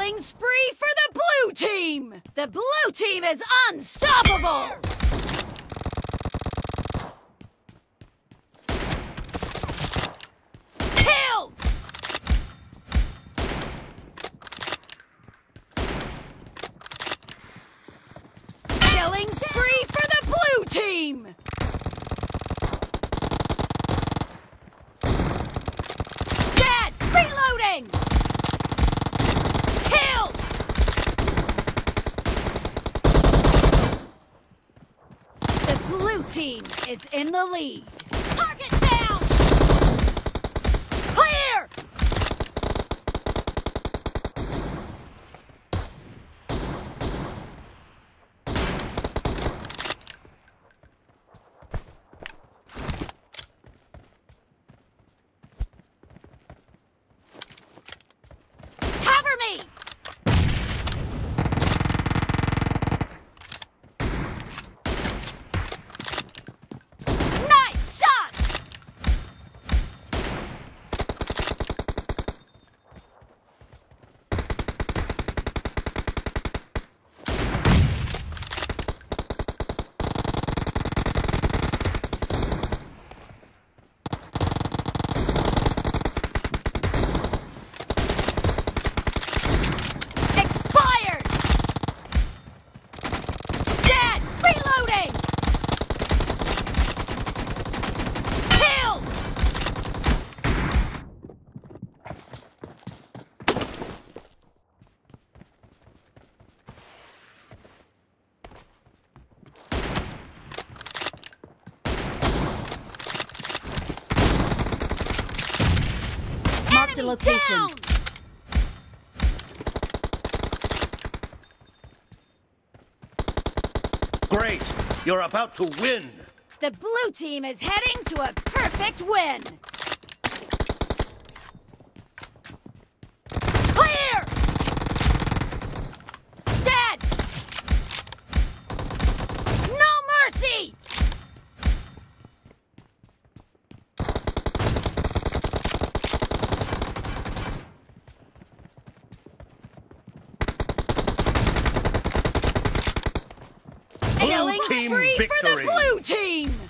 Killing spree for the blue team! The blue team is unstoppable! Killed! Killing spree for the blue team! Dead! Reloading! Killed! The blue team is in the lead. Target down! Clear! Cover me! Nice shot! Expired! Dead! Reloading! Killed! Marked a Enemy location. down! Great! You're about to win! The blue team is heading to a perfect win! Clear! Dead! No mercy! Killing team spree for the victory. blue team!